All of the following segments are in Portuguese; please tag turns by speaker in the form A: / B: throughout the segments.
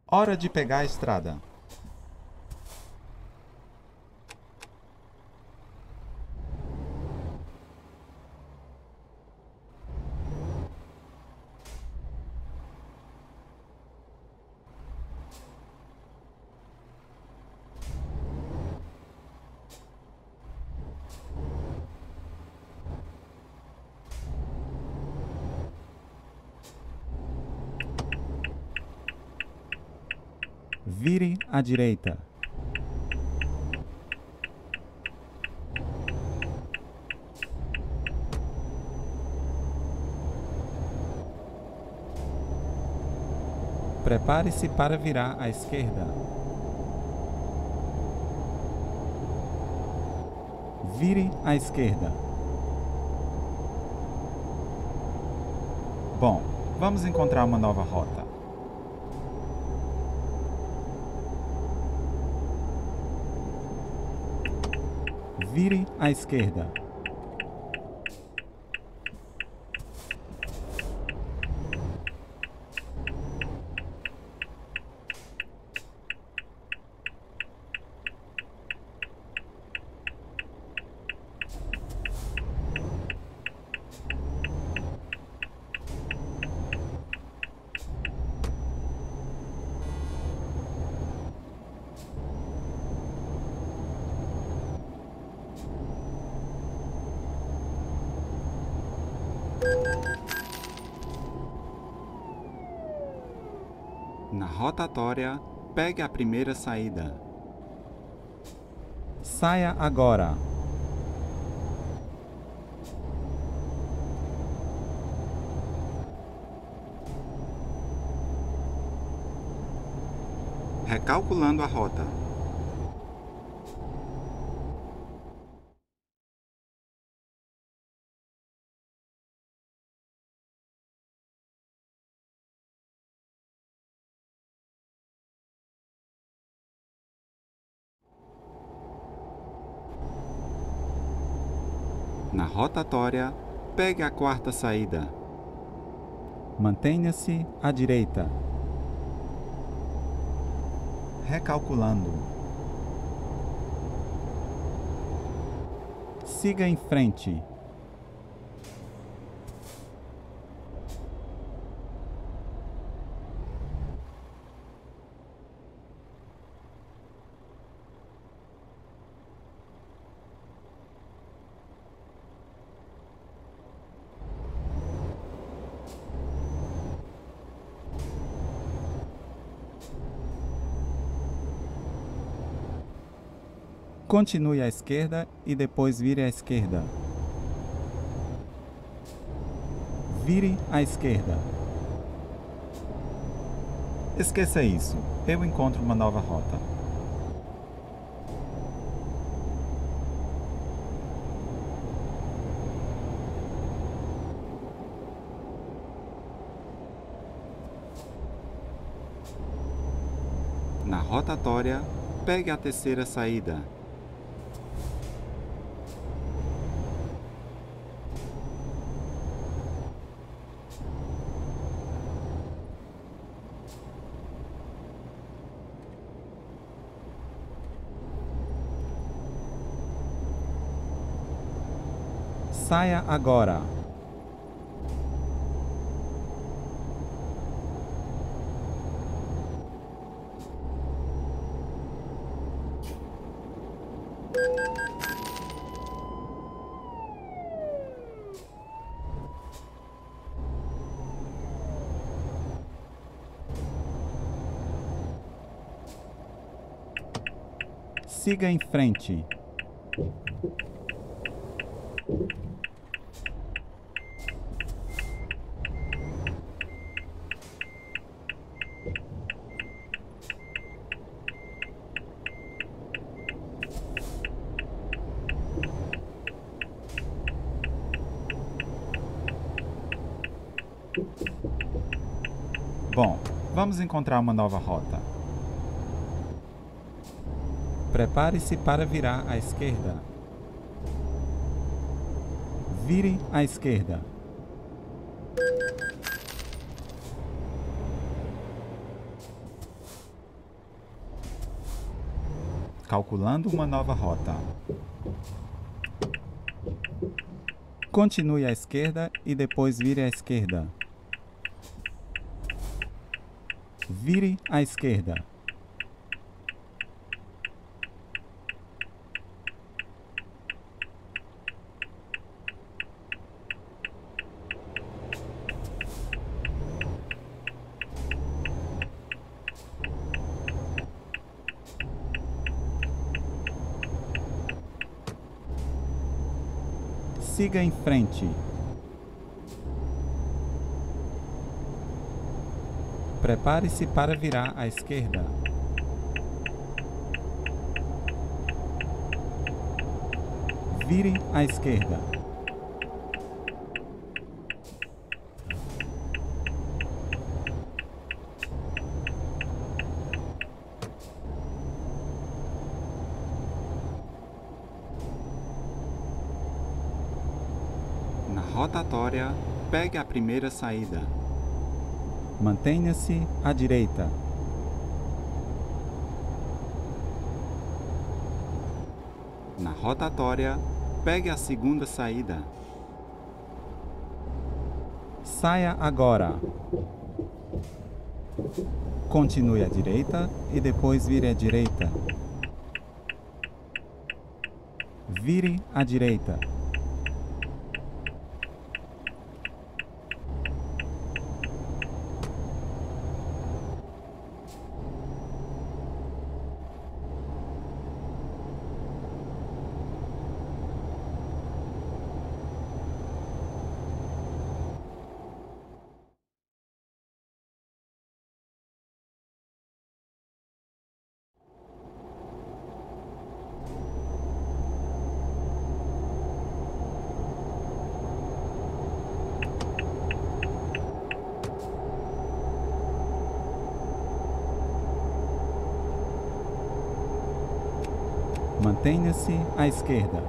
A: Hora de pegar a estrada. Vire à direita. Prepare-se para virar à esquerda. Vire à esquerda. Bom, vamos encontrar uma nova rota. Vire à esquerda. Na rotatória, pegue a primeira saída. Saia agora. Recalculando a rota. Na rotatória, pegue a quarta saída. Mantenha-se à direita. Recalculando. Siga em frente. Continue à esquerda e depois vire à esquerda. Vire à esquerda. Esqueça isso. Eu encontro uma nova rota. Na rotatória, pegue a terceira saída. Saia agora. Siga em frente. Bom, vamos encontrar uma nova rota. Prepare-se para virar à esquerda. Vire à esquerda. calculando uma nova rota. Continue à esquerda e depois vire à esquerda. Vire à esquerda. Siga em frente. Prepare-se para virar à esquerda. Vire à esquerda. Na rotatória, pegue a primeira saída. Mantenha-se à direita. Na rotatória, pegue a segunda saída. Saia agora. Continue à direita e depois vire à direita. Vire à direita. Mantenha-se à esquerda.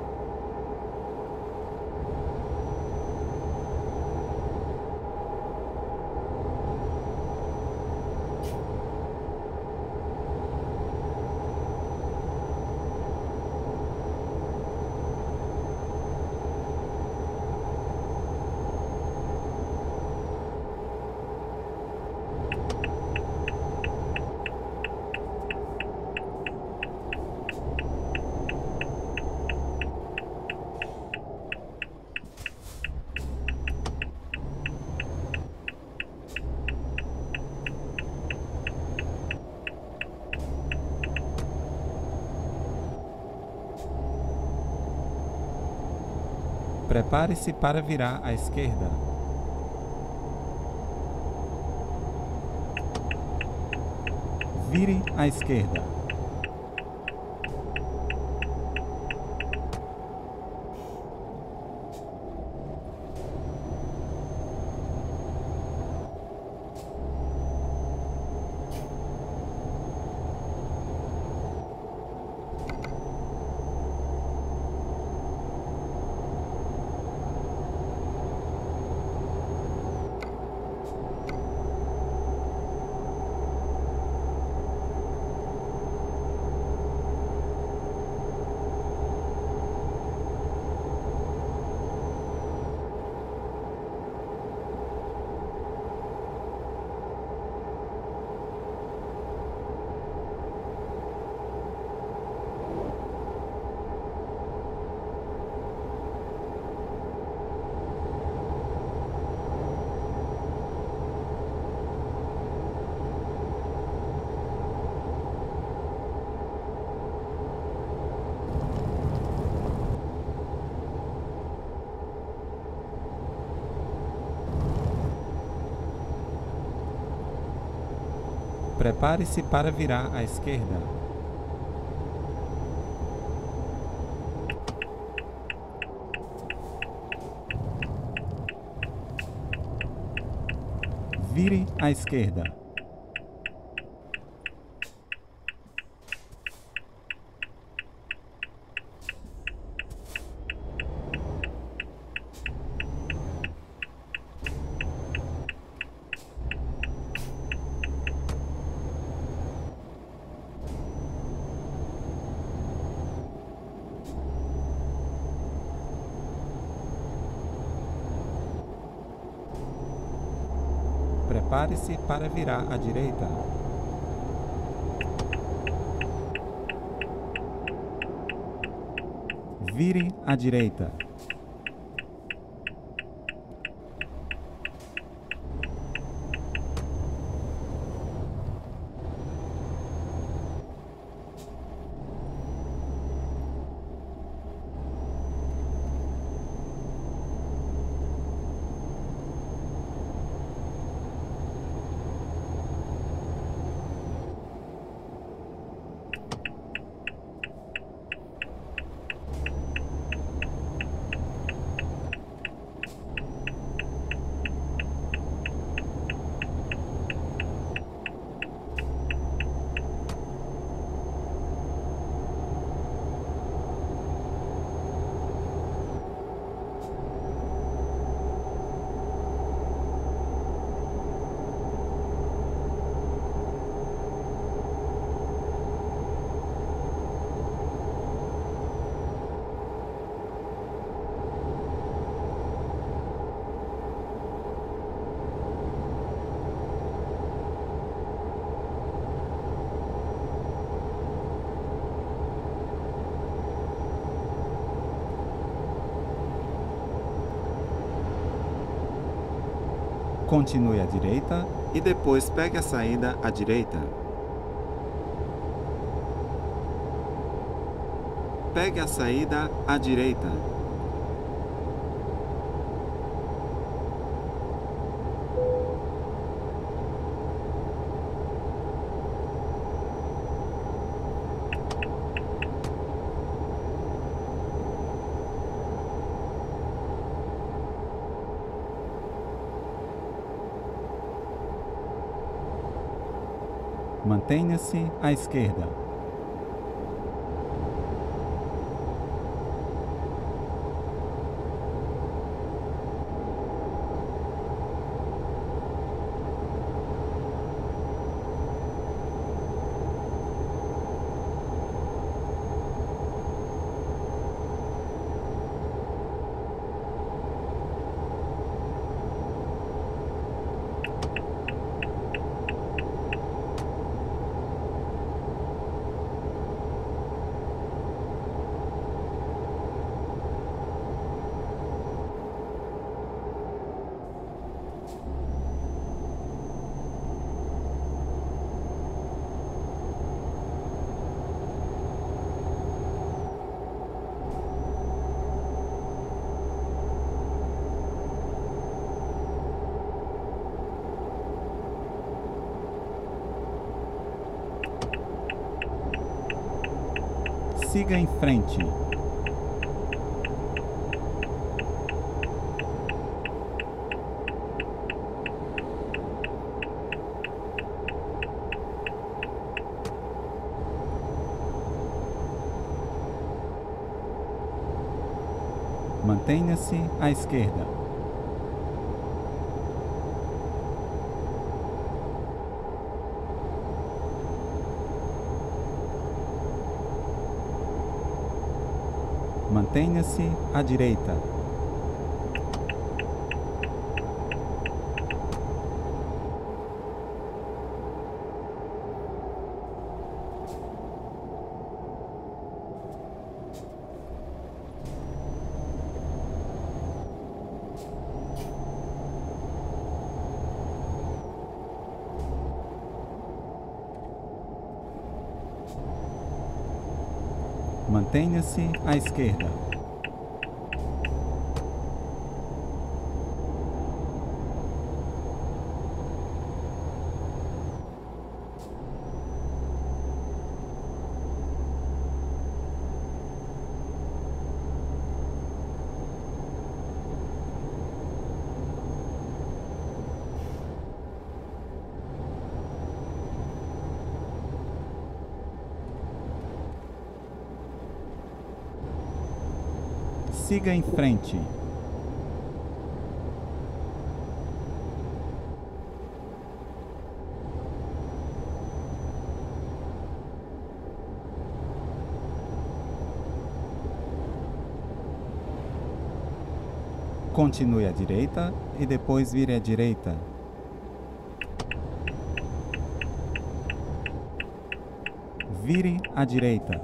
A: Prepare-se para virar à esquerda. Vire à esquerda. Prepare-se para virar à esquerda. Vire à esquerda. Prepare-se para virar à direita. Vire à direita. Continue à direita e depois pegue a saída à direita. Pegue a saída à direita. Mantenha-se à esquerda. Siga em frente. Mantenha-se à esquerda. Mantenha-se à direita. Mantenha-se à esquerda. Siga em frente. Continue à direita e depois vire à direita. Vire à direita.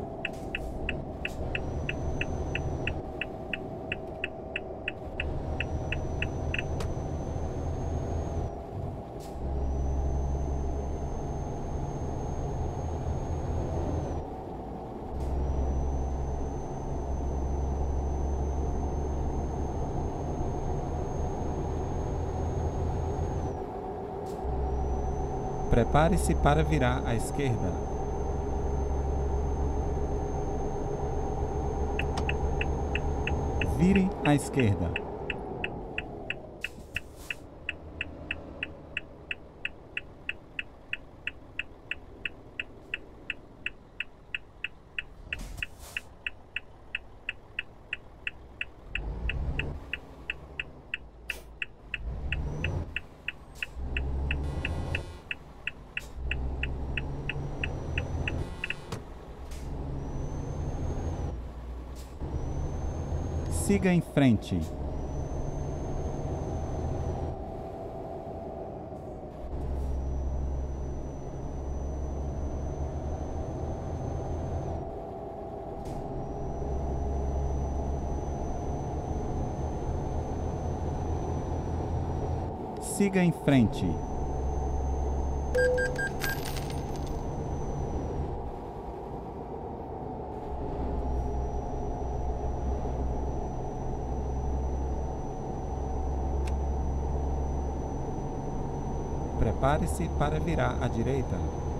A: Prepare-se para virar à esquerda. Vire à esquerda. Siga em frente. Siga em frente. Prepare-se para virar à direita.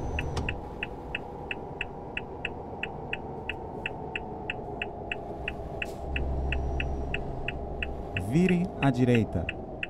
A: Vire à direita.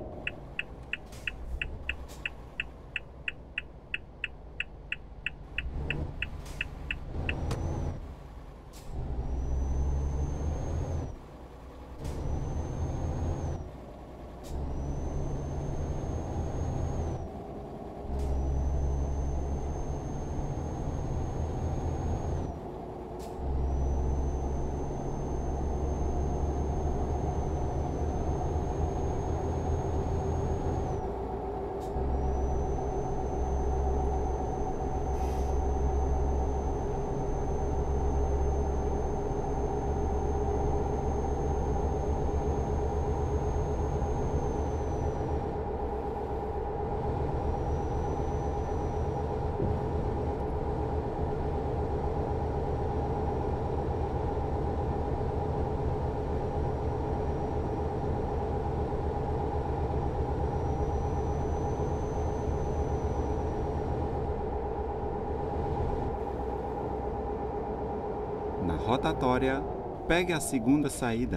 A: Na rotatória, pegue a segunda saída.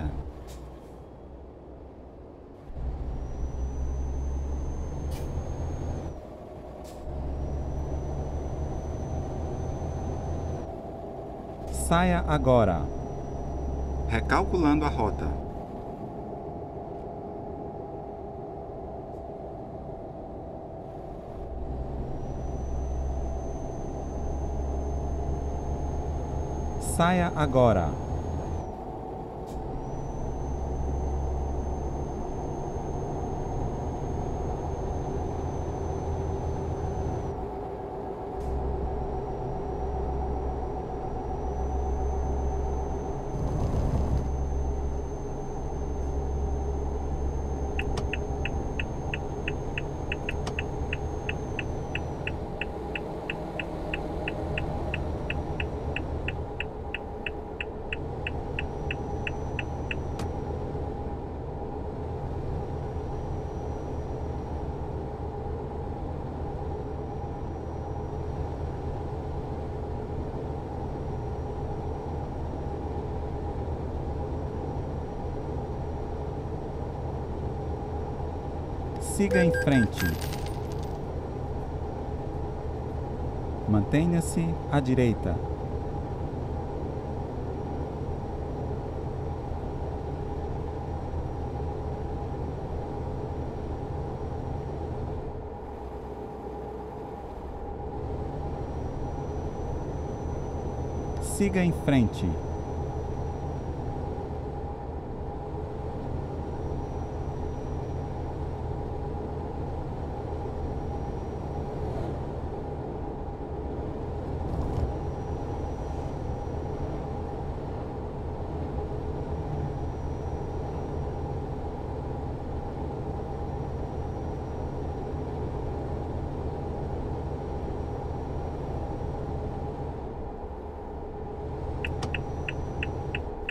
A: Saia agora. Recalculando a rota. Saia agora. Siga em frente. Mantenha-se à direita. Siga em frente.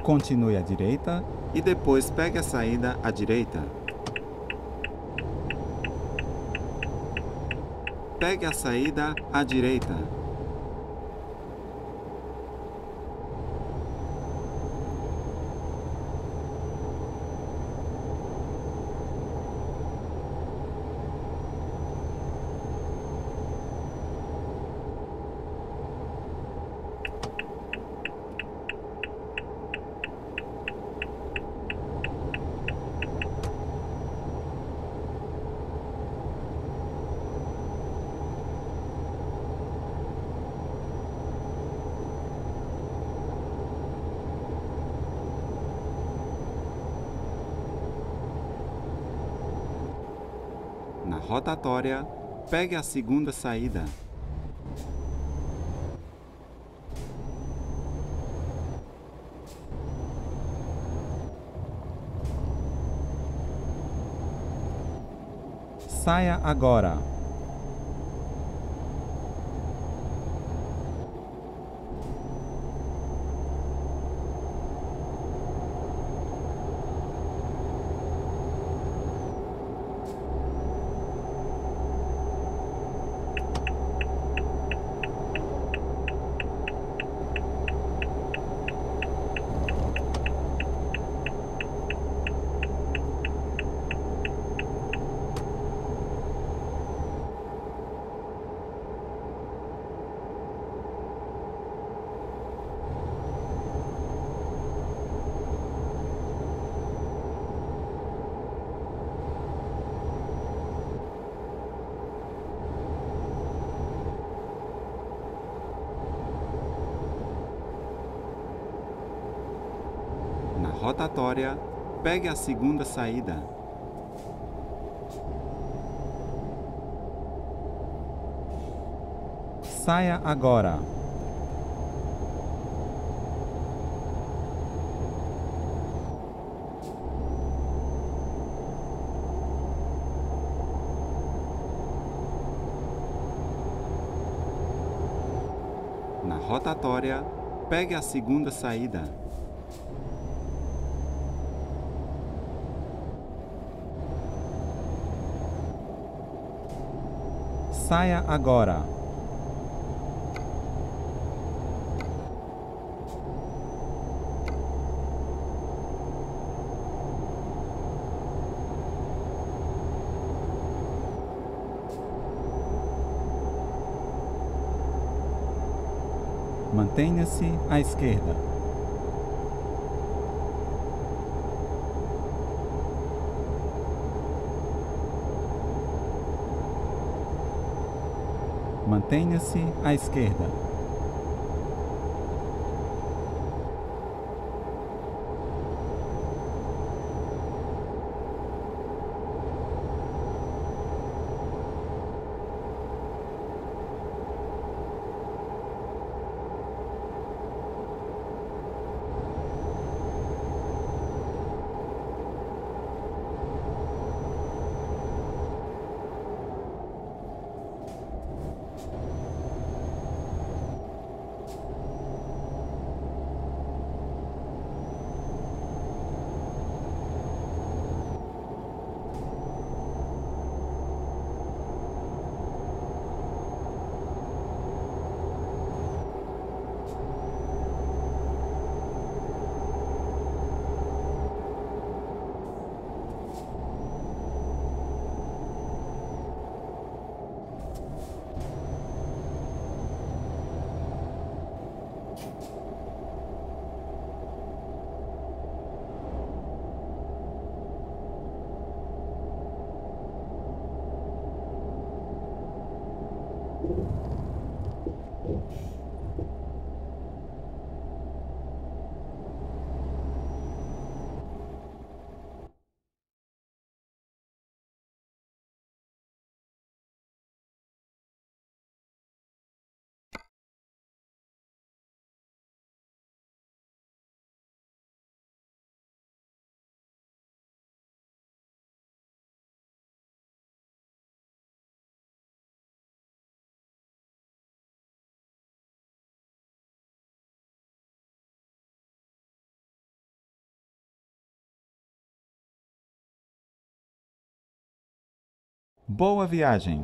A: Continue à direita e depois pegue a saída à direita. Pegue a saída à direita. Na rotatória, pegue a segunda saída. Saia agora. Na rotatória, pegue a segunda saída. Saia agora. Na rotatória, pegue a segunda saída. Saia agora. Mantenha-se à esquerda. Mantenha-se à esquerda. Boa viagem!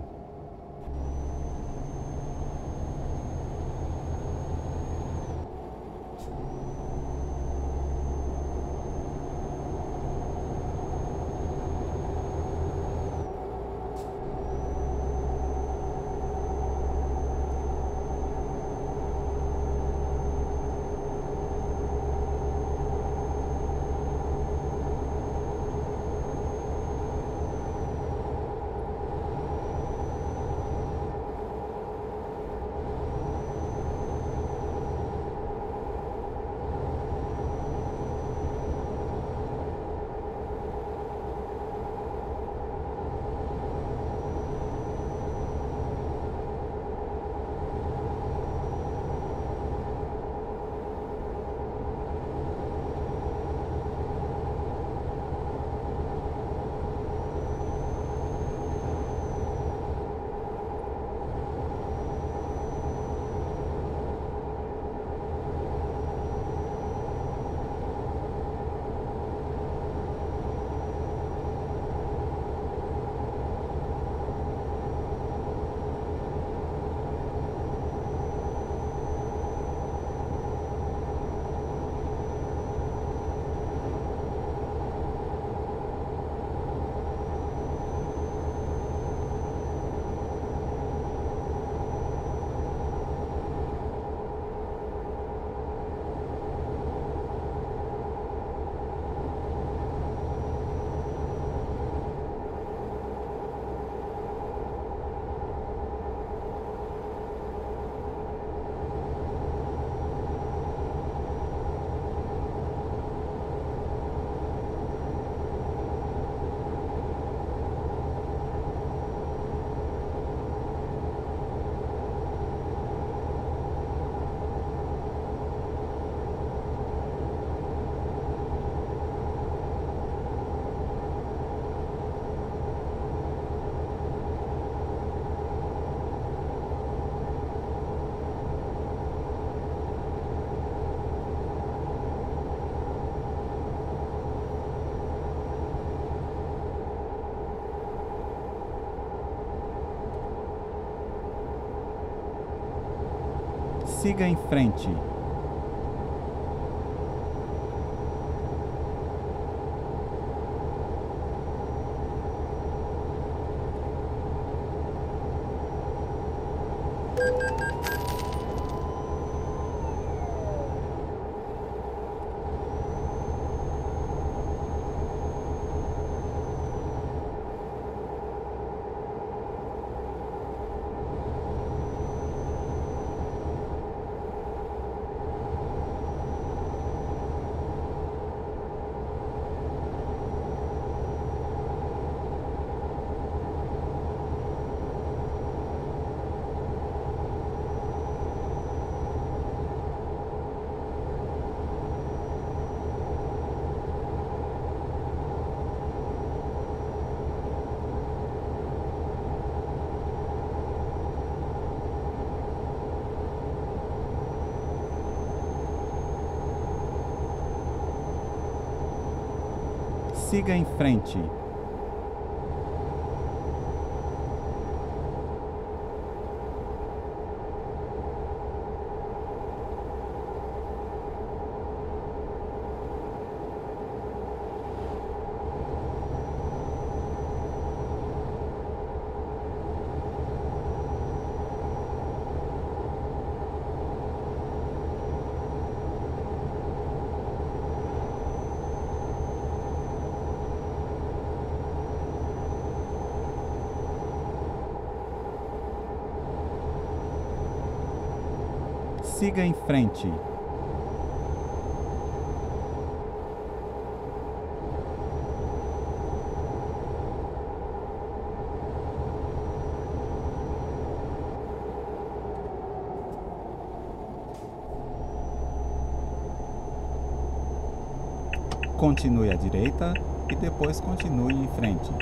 A: Siga em frente. Siga em frente. Siga em frente. Continue à direita e depois continue em frente.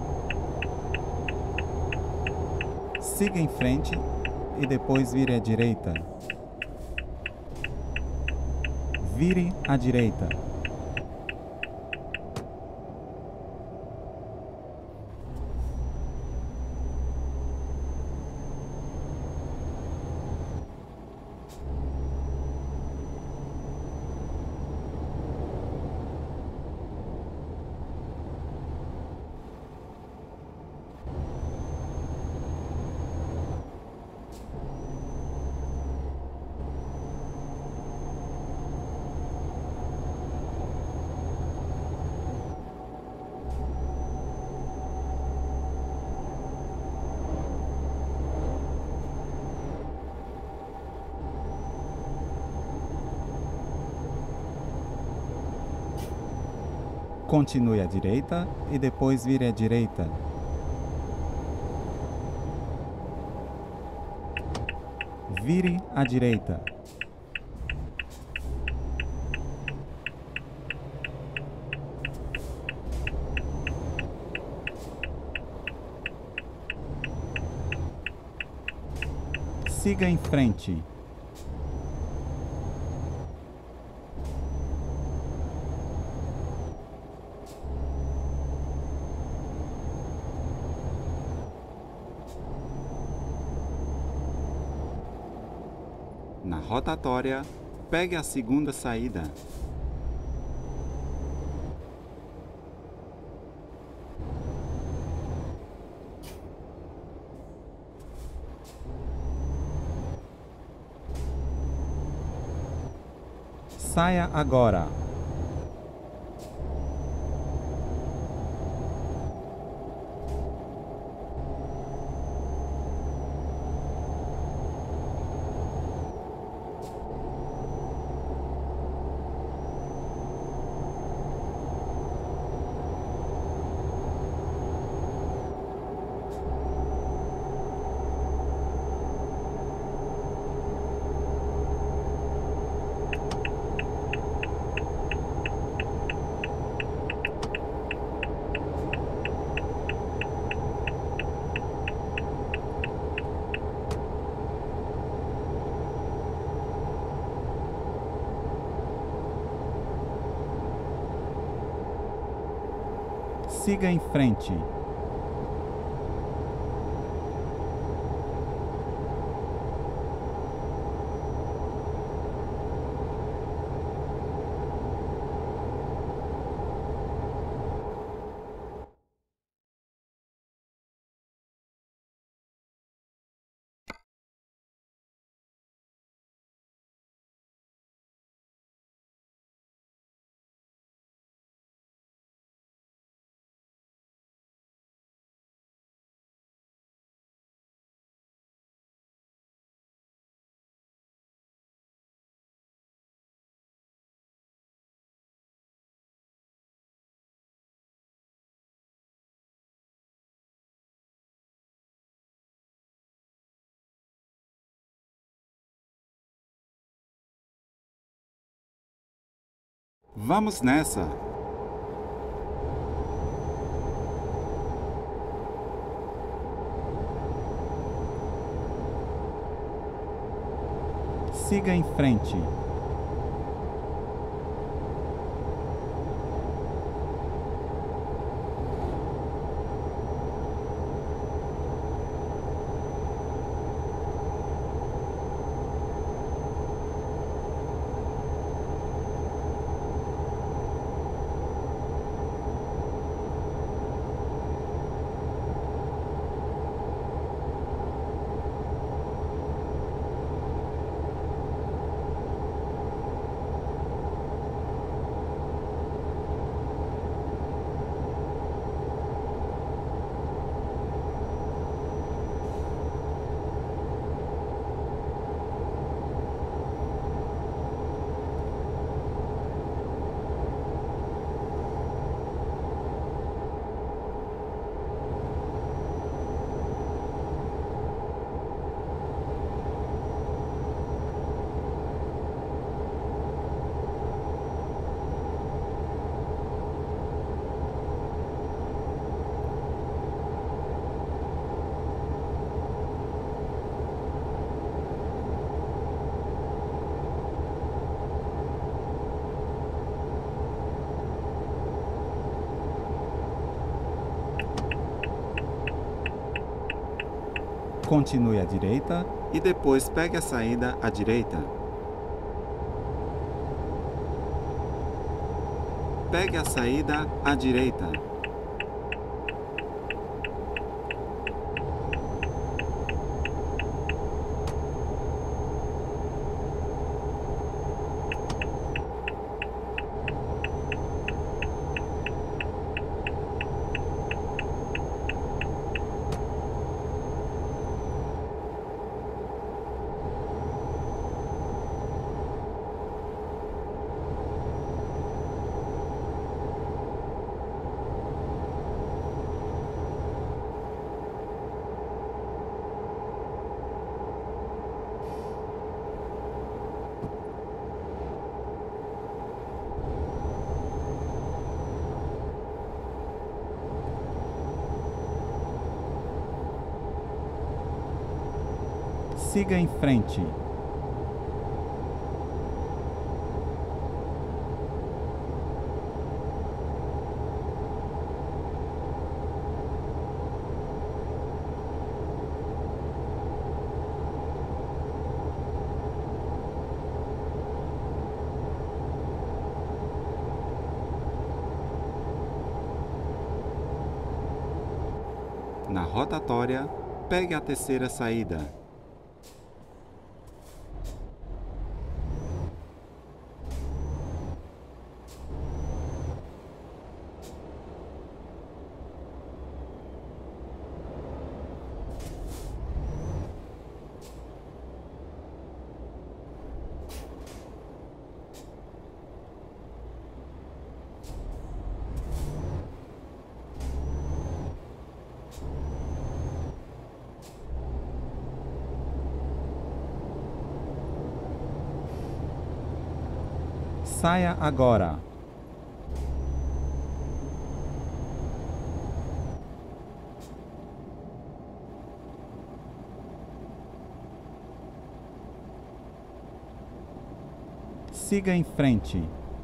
A: Siga em frente e depois vire à direita. Vire à direita. Continue à direita e depois vire à direita. Vire à direita. Siga em frente. Na rotatória, pegue a segunda saída. Saia agora. Siga em frente. Vamos nessa! Siga em frente. Continue à direita e depois pegue a saída à direita. Pegue a saída à direita. Siga em frente. Na rotatória, pegue a terceira saída. Saia agora. Siga em frente.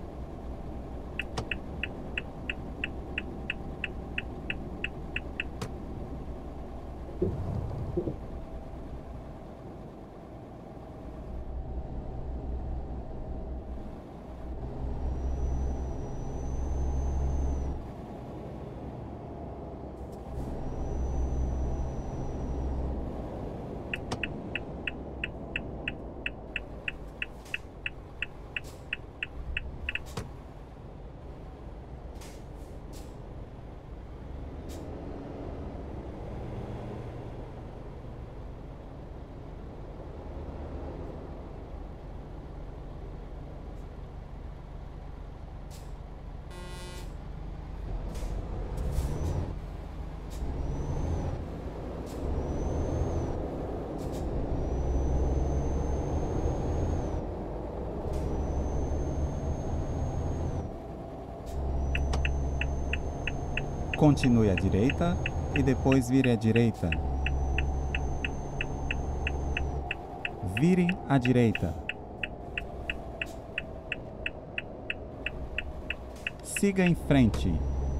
A: Continue à direita e depois vire à direita. Vire à direita. Siga em frente.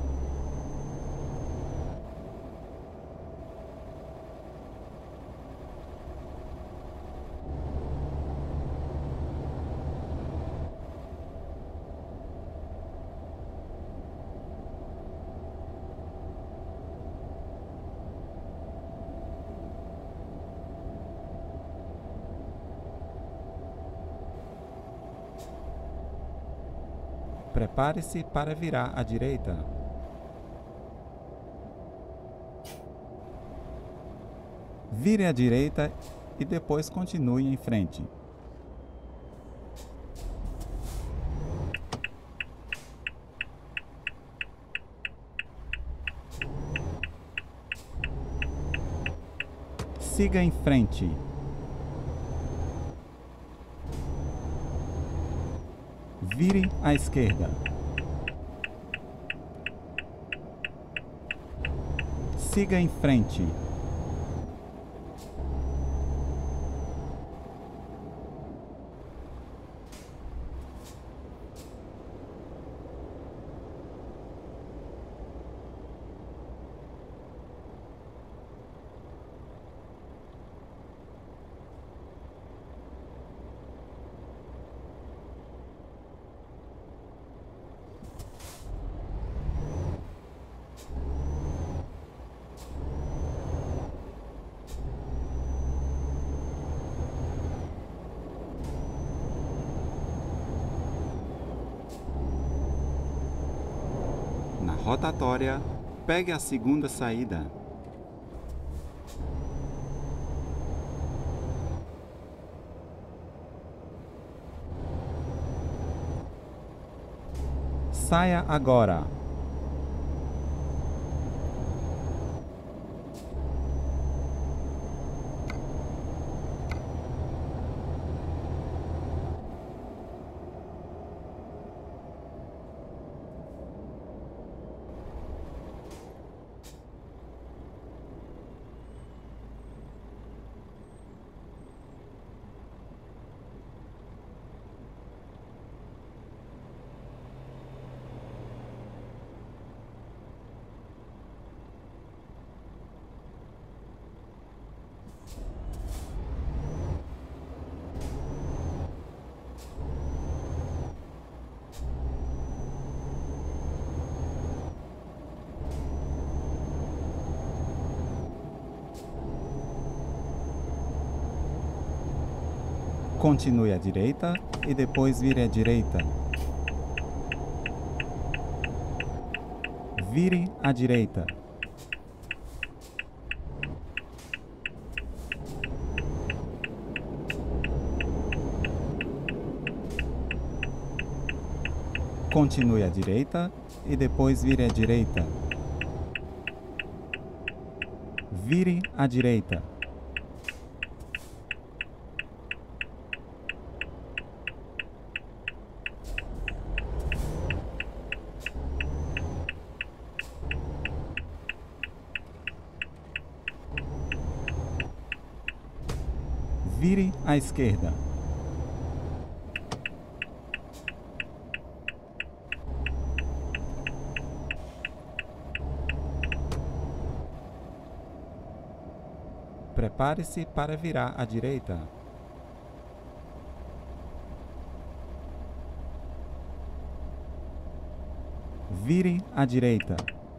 A: Prepare-se para virar à direita. Vire à direita e depois continue em frente. Siga em frente. Vire à esquerda. Siga em frente. Na rotatória, pegue a segunda saída. Saia agora. Continue à direita e depois vire à direita. Vire à direita. Continue à direita e depois vire à direita. Vire à direita. Vire à esquerda. Prepare-se para virar à direita. Vire à direita.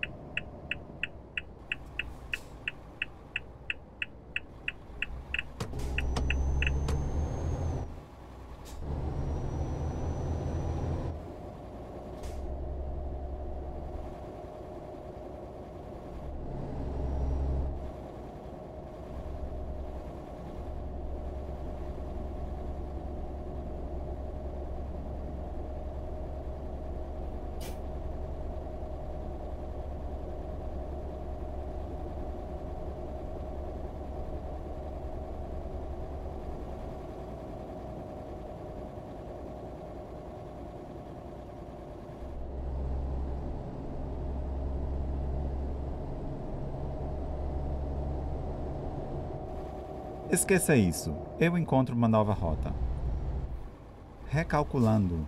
A: Esqueça isso. Eu encontro uma nova rota. Recalculando.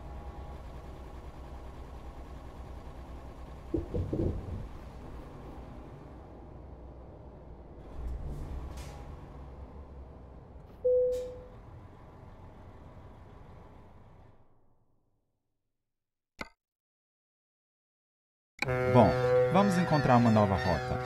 A: Bom, vamos encontrar uma nova rota.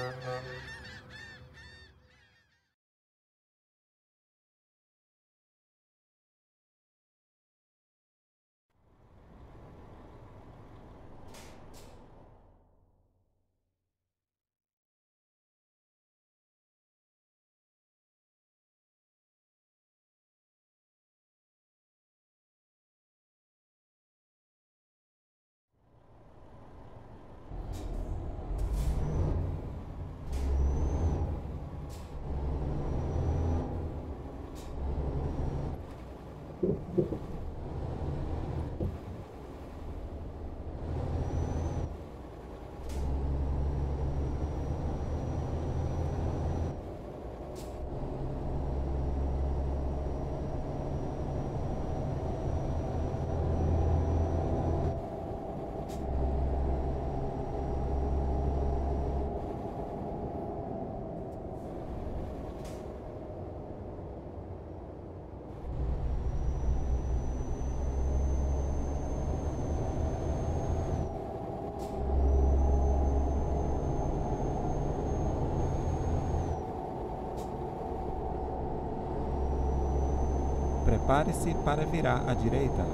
A: Prepare-se para virar à direita.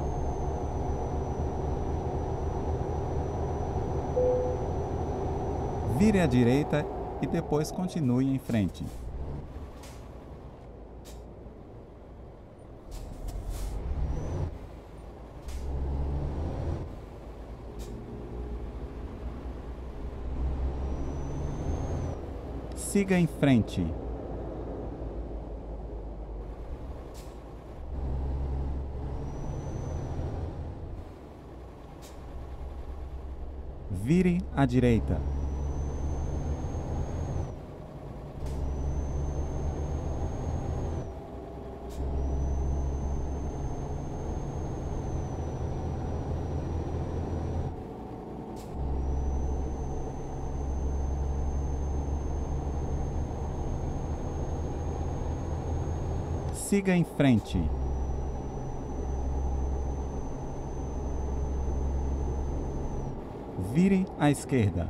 A: Vire à direita e depois continue em frente. Siga em frente. Vire à direita. Siga em frente. Vire à esquerda.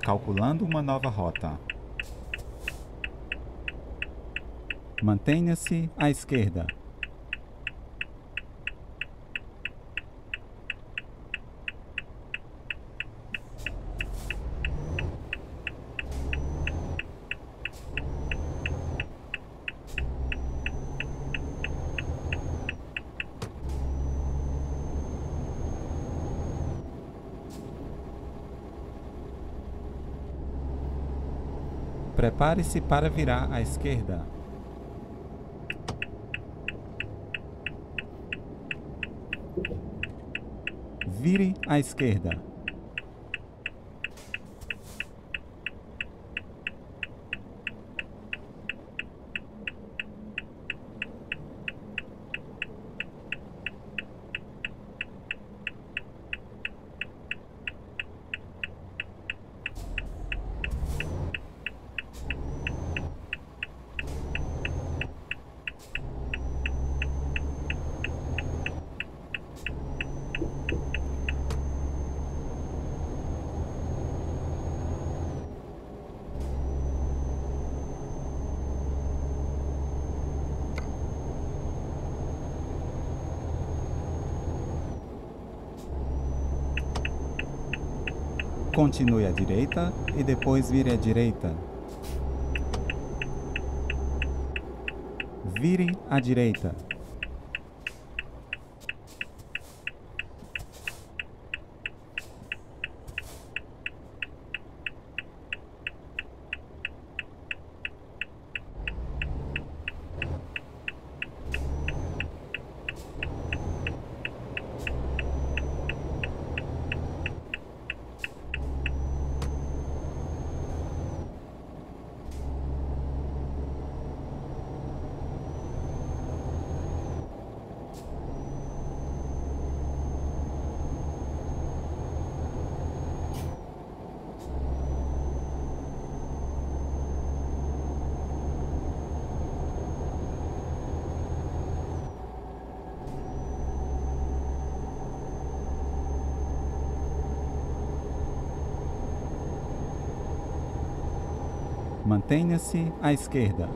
A: calculando uma nova rota. Mantenha-se à esquerda. Prepare-se para virar à esquerda. Vire à esquerda. Continue à direita e depois vire à direita. Vire à direita. Mantenha-se à esquerda.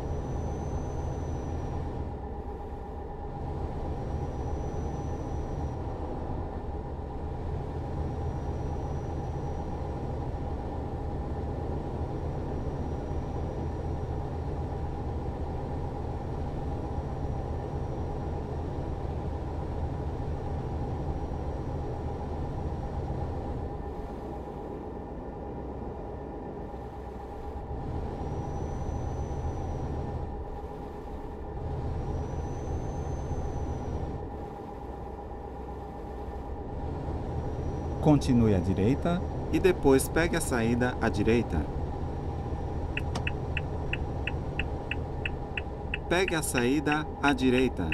A: Continue à direita e depois pegue a saída à direita. Pegue a saída à direita.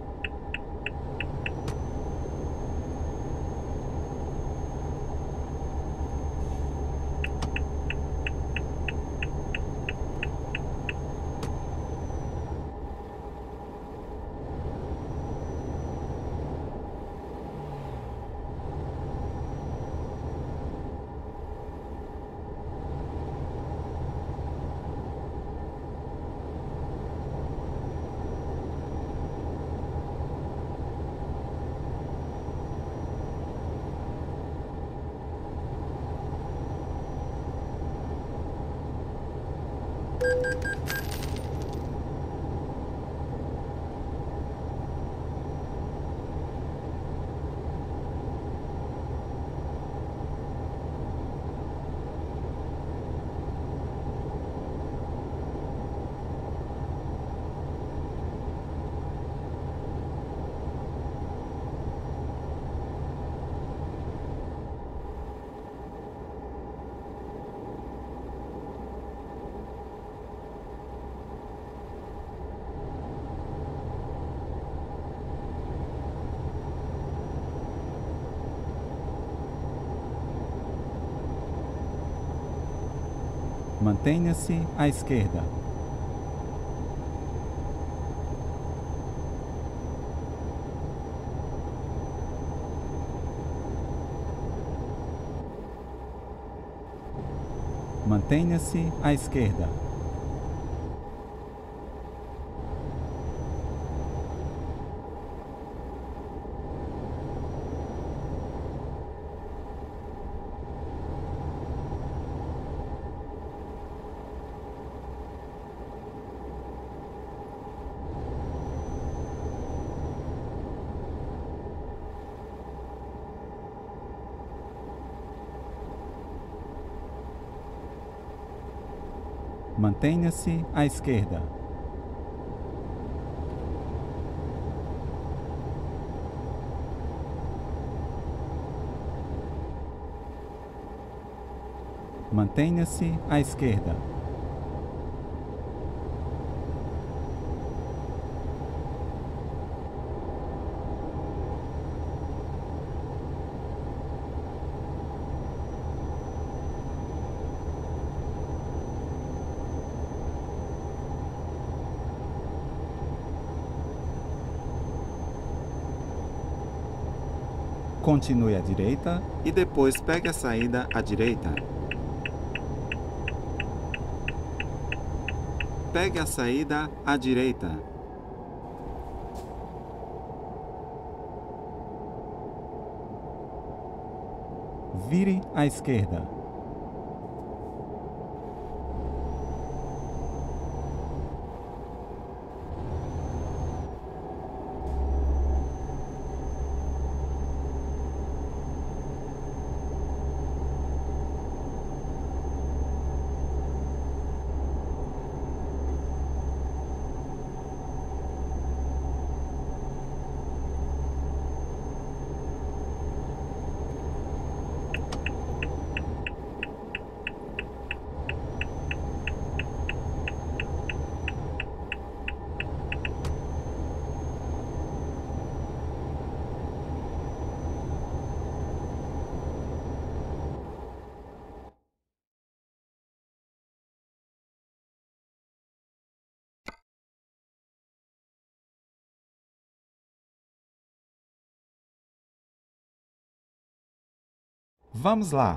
A: Mantenha-se à esquerda. Mantenha-se à esquerda. Mantenha-se à esquerda. Mantenha-se à esquerda. Continue à direita e depois pegue a saída à direita. Pegue a saída à direita. Vire à esquerda. Vamos lá!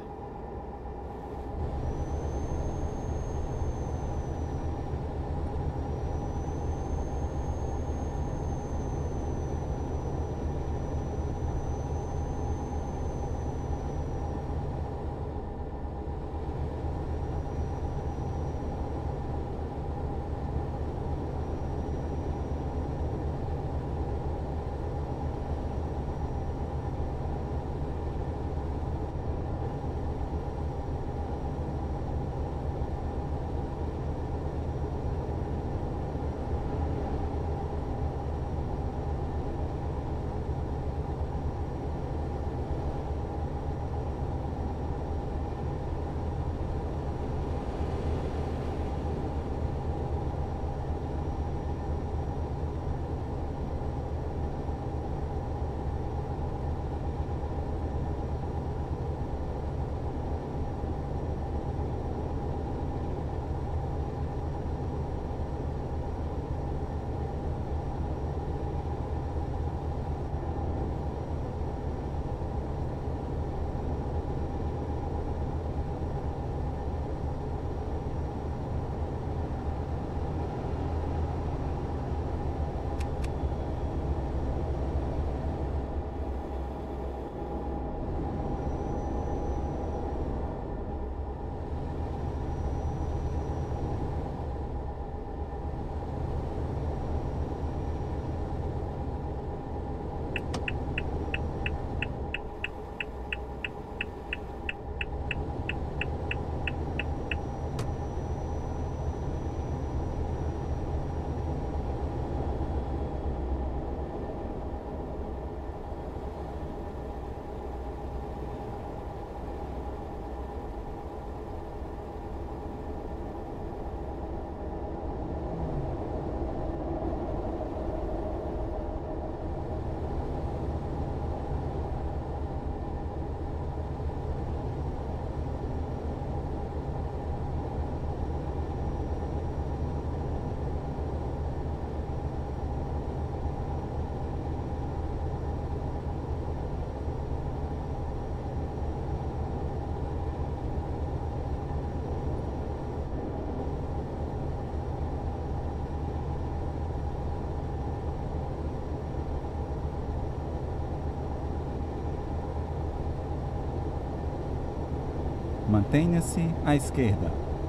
A: Mantenha-se à esquerda.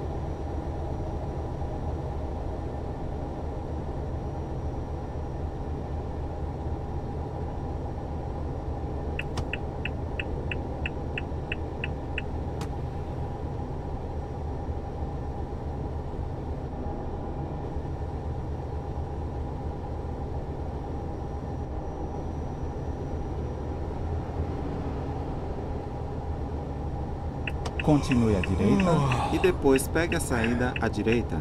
A: Continue à direita e depois pegue a saída à direita.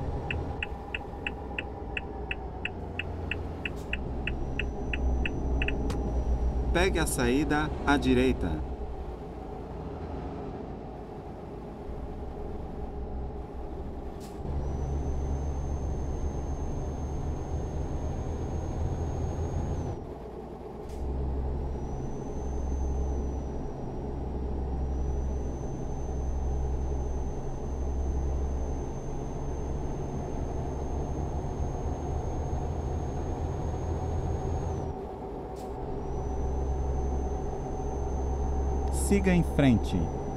A: Pegue a saída à direita. Siga em frente.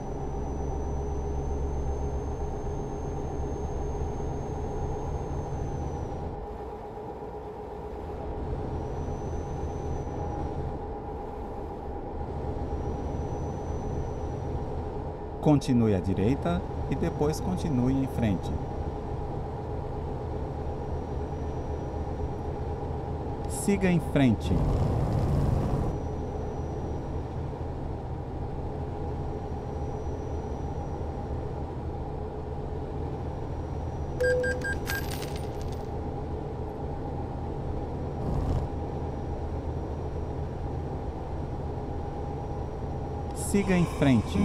A: Continue à direita e depois continue em frente. Siga em frente. Siga em frente.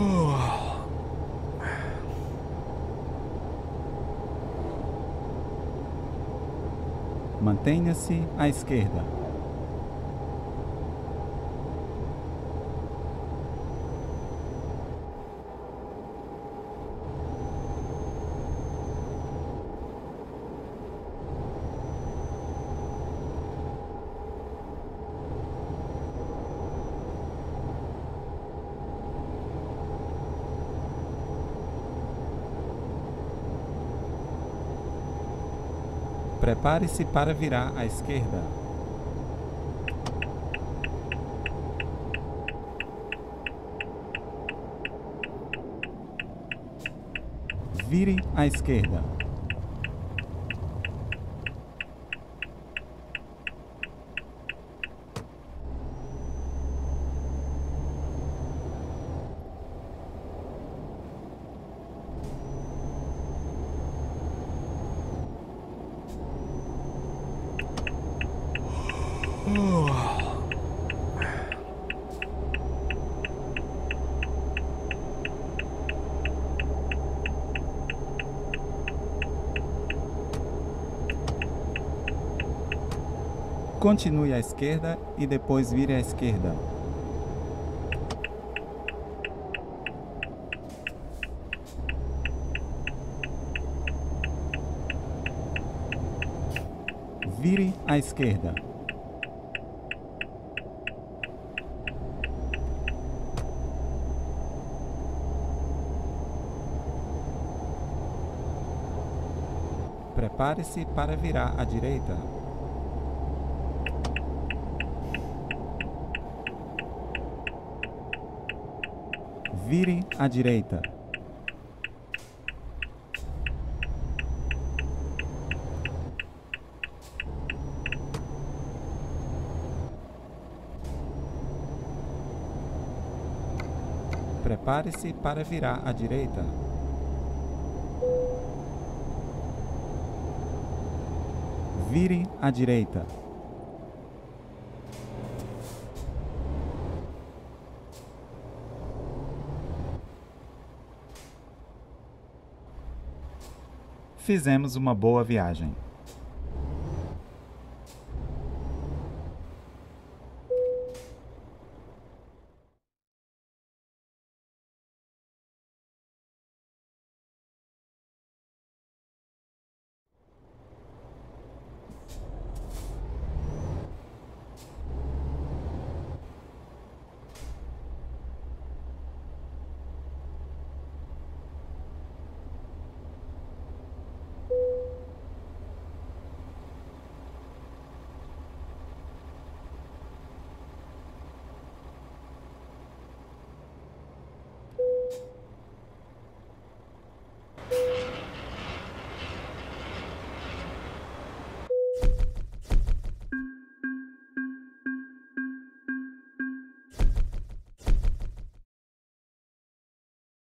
A: Mantenha-se à esquerda. Prepare-se para virar à esquerda. Vire à esquerda. Continue à esquerda e depois vire à esquerda. Vire à esquerda. Prepare-se para virar à direita. Vire à direita. Prepare-se para virar à direita. Vire à direita. Fizemos uma boa viagem.